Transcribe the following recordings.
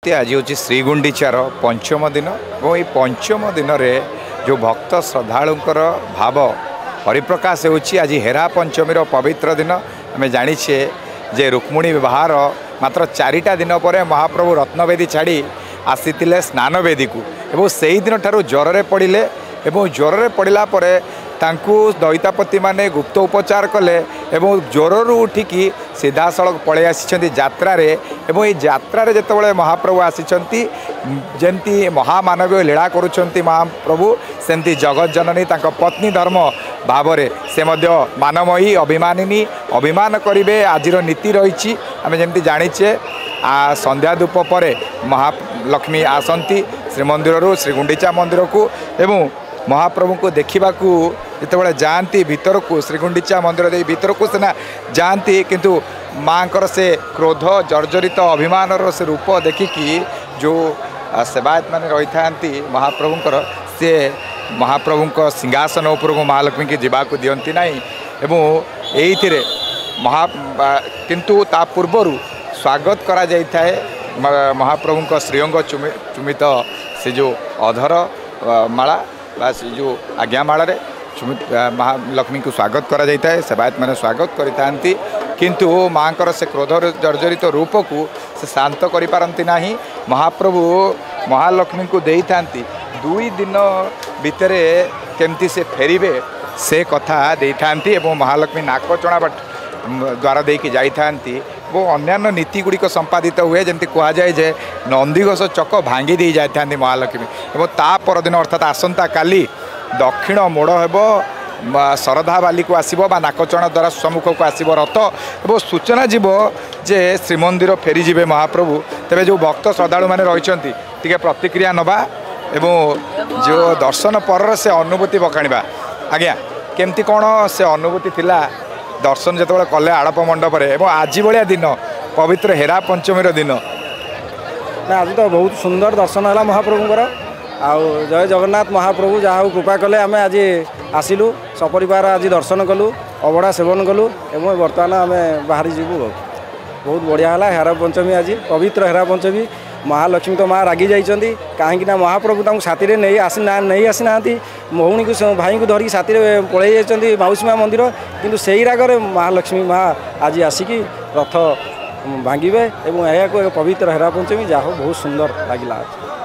देखुं आज हूँ श्रीगुंडीचार पंचम दिन और ये पंचम दिन में जो भक्त श्रद्धालुंकर भाव परिप्रकाश होची। आज हेरा पंचमीर पवित्र दिन आम जाचे जे रुक्मिणी व्यवहार मात्र 4टा दिन पर महाप्रभु रत्नवेदी छाड़ी आसी स्नान वेदी को एवं से ही दिन ठारू ज्वर पड़े एवं ज्वर पड़ा दैतापति माने गुप्त उपचार कले एवं ज्वर उठिकी सीधा सड़क पलि आसी यात्रा एवं ये यात्रा जितेबाला महाप्रभु आसी जमती महामानवीय लीला करुँच महाप्रभु सेमती जगत जननी तांको पत्नी धर्म भाव से मानमयी अभिमानिनी अभिमान करेंगे। आज नीति रही आम जमी जाचे संध्या धूप पर महालक्ष्मी आसती श्रीमंदिर श्रीगुंडीचा मंदिर को एवं महाप्रभु को देखा जिते जाती भीतर को श्रीगुंडीचा मंदिर दे भीतर को सीना जाती किंतु माँ से क्रोध जर्जरित अभिमान से रूप देखिकी जो सेवायत मैंने रही था महाप्रभुंर से महाप्रभु सिंहासन उपरको महालक्ष्मी की जीवाक दियंती नहीं एवं ये किंतु ता पूर्वर स्वागत करा जाय थाए महाप्रभु श्रीअंग चुमित से जो अधर माला बा से जो आज्ञामाल महालक्ष्मी को स्वागत करा जाय थाए सेवायत मैंने स्वागत करि किंतु माँ से क्रोध जर्जरित रूप को से शांत करि पारंती नाही। महाप्रभु महालक्ष्मी को देई थांती 2 दिन भितर केमती से फेरिबे से कथा दे थांती एवं महालक्ष्मी नाकचणा द्वारा देकी जाई थांती वो अन्यान्य नीति गुड़िक संपादित हुए जमी कहुए जे नंदीघोष चक भांगी दे जाती महालक्ष्मी एवं ता परदिन अर्थात आसंता काली दक्षिण मोड़ हेब शरधा बाली को आसब नाकचण द्वारा सम्मुख को आसब रथ एवं सूचना जीव जे श्रीमंदिर फेरीजे महाप्रभु तेरे जो भक्त श्रद्धालु मैंने रही प्रतिक्रिया नवा एवं जो दर्शन पर से अनुभूति बखाणा आज्ञा केमती कौन से अनुभूति थिला दर्शन जो कले आड़प मंडप एवं आज भाया दिन पवित्र हेरा पंचमीर दिन ना आज तो बहुत सुंदर दर्शन है महाप्रभुंर आउ जय जगन्नाथ महाप्रभु जहाँ कृपा कले आम आज आसिलु सपरिवार आज दर्शन कलु अवड़ा सेवन कलु एवं बर्तमान आम बाहरी जीवु बहुत बढ़िया है हेरा पंचमी आज पवित्र हेरा पंचमी महालक्ष्मी तो माँ रागी जाइंट कहीं महाप्रभु तक साथी नहीं आसी ना भौणी को भाई को धरिकी साथी पलि जाइंट मौसी माँ मंदिर किंतु से रागर महालक्ष्मी माँ आज आसिकी रथ भांगे एवं यह पवित्र हेरा पंचमी जहाँ बहुत सुंदर लगे।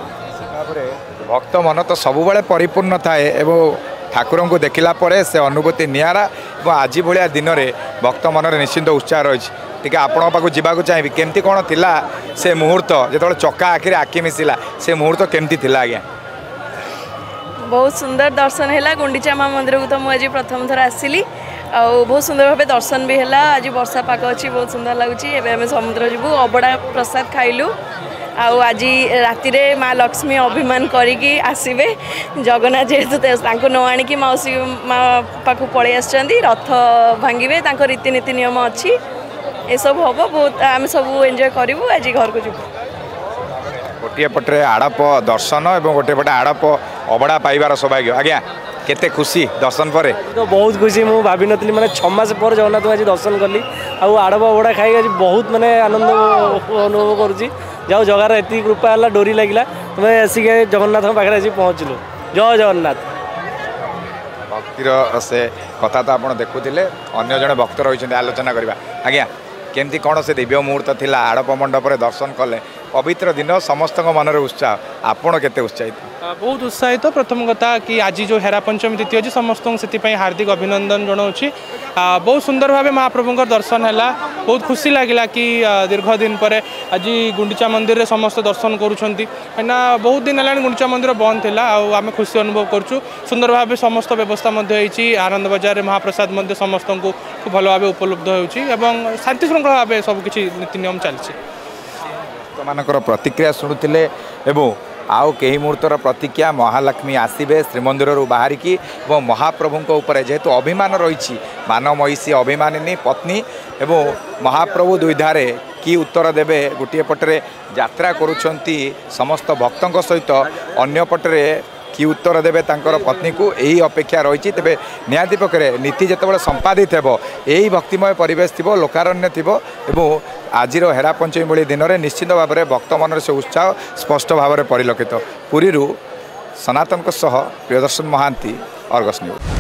भक्त मन तो सब परिपूर्ण थाए एवं ठाकुर को देखला से अनुभूति नियारा और आज भाया दिन में भक्त मन निश्चिंत उत्साह रही टी आपण पाक जावाक चाहिए केमती कौन थिला से मुहूर्त जो चका आखिरी आखि मिसिला से मुहूर्त केमती थिला आज्ञा बहुत सुंदर दर्शन है गुंडीचा माँ मंदिर को तो मुझे प्रथम थर आसली बहुत सुंदर भाव दर्शन भी है आज वर्षा पाक अच्छी बहुत सुंदर लगुच समुद्र जीवु अबड़ा प्रसाद खाइलु आज राति माँ लक्ष्मी अभिमान करिकी आसबे जगन्नाथ जेहेतु न आणिकी मौसी माँ पाक पलि आसछन्ती रथ भांगे रीतिनीति नियम अच्छी ये सब हम बहुत आम सब एंजॉय करूँ आज घर को जीव गोटे पटे आड़प दर्शन और गोटे पटे आड़प अबड़ा पाइबार सौभाग्य आज्ञा केते खुशी दर्शन पर तो बहुत खुशी मुझे भावी नी मैंने 6 मास पर जगन्नाथ आज दर्शन कली आड़प अबड़ा खाई आज बहुत मैंने आनंद अनुभव करुँची जाओ जगार एति कृपा है डोरी लगे तुम आसिक जगन्नाथ पाखे आसी पहुँचलु जय जगन्नाथ भक्तिर से कथा तो आप देखुले अन्य जड़े भक्त रही आलोचना करवा आज्ञा केमती कौन से दिव्य मुहूर्त थिला आड़प मंडप दर्शन कले पवित्र दिन समस्त मनर उत्साह आपण केते उत्साहित बहुत उत्साहित प्रथम कथा कि आज जो हेरा पंचमी तिथि अच्छी समस्त से हार्दिक अभिनंदन जनाऊँगी बहुत सुंदर भाव महाप्रभुंर दर्शन है बहुत खुशी लगे कि दीर्घ दिन पर आज गुंडीचा मंदिर में समस्त दर्शन करुँच बहुत दिन है गुंडीचा मंदिर बंद थी आम खुशी अनुभव करुँ सुंदर भाव समस्त व्यवस्था आनंद बजार महाप्रसाद समस्त को भल भाव उपलब्ध हो शांति श्रृंखला भाव सबकि नीति नियम चलती मानकर प्रतिक्रिया शुणुले एवं आउ कई मुहूर्तर प्रतिक्रिया महालक्ष्मी आसबे श्रीमंदिर बाहर की महाप्रभु जेहेतु अभिमान रही मानमयी अभिमानिनी पत्नी एवं महाप्रभु दुईधारे कि उत्तर देवे गोटे पटरे यात्रा करुँच समस्त भक्तों सहित अन्य पटरे कि उत्तर देवे तांकर पत्नी को यही अपेक्षा रही। तेरे निहाती पक्षे नीति जितेबाला संपादित हो यही भक्तिमय परिवेश थी लोकारण्य थी एवं आज हेरा पंचमी भली दिन में निश्चित भाव में भक्त मन से उत्साह स्पष्ट भाव में परिलक्षित। Puri Sanatan Priyadarshan Mahanti, Argus news.